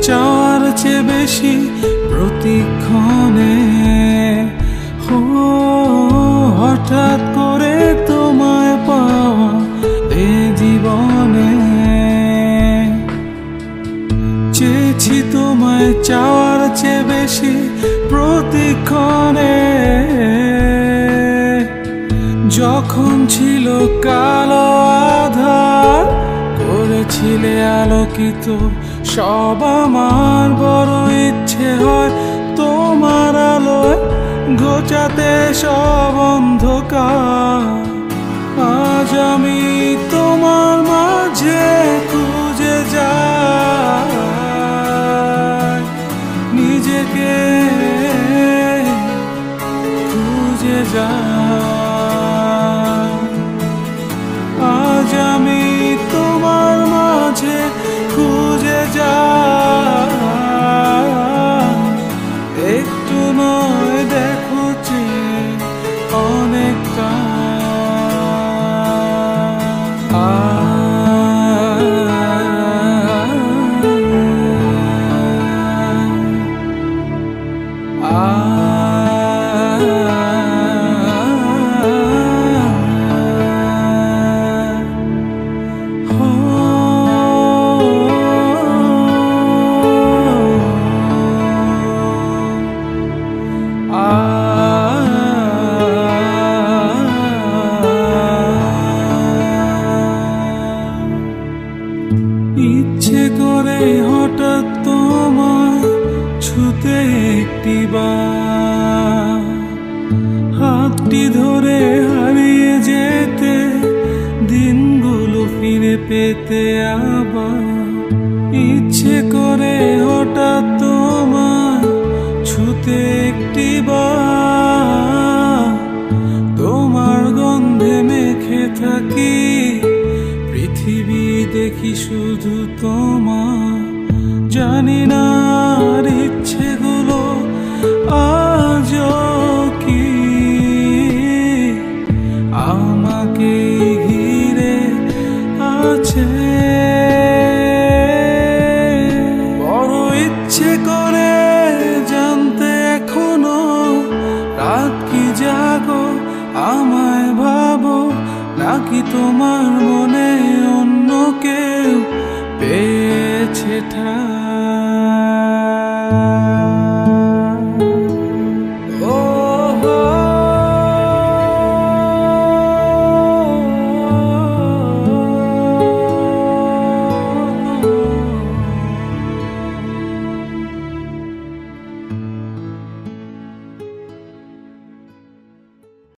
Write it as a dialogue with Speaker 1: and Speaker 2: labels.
Speaker 1: চাওয়ার চেয়ে বেশি প্রতিক্ষণে হঠাৎ করে তোমায় পাওয়া এ জীবনে চেয়েছি তোমায় চাওয়ার চেয়ে বেশি প্রতিক্ষণে যখন ছিল কালো আধার করেছিলে আলোকিত সব আমার বড় ইচ্ছে হয় তোমার আলোয় ঘোচাতে সব অন্ধকার আজ আমি তোমার মাঝে খুঁজে যাই নিজেকে খুঁজে যাই আজ আমি তোমার মাঝে খুঁজে যাই একটু নয় দেখো যে অনেকটা ইচ্ছে করে হঠাৎ তোমায় ছুতে একটিবার হাতটি ধরে হারিয়ে যেতে দিনগুলো ফিরে পেতে আবার ইচ্ছে করে হঠাৎ তোমায় ছুতে একটিবার তোমার গন্ধে মেখে থাকি পৃথিবী দেখি শুধু তোমার জানি না আর ইচ্ছেগুলো আজও কি আমাকে ঘিরে আছে বড় ইচ্ছে করে জানতে এখনো রাত কি জাগো আমায় ভাবো নাকি তোমার মনে অন্য কেউ পেয়েছে ঠাই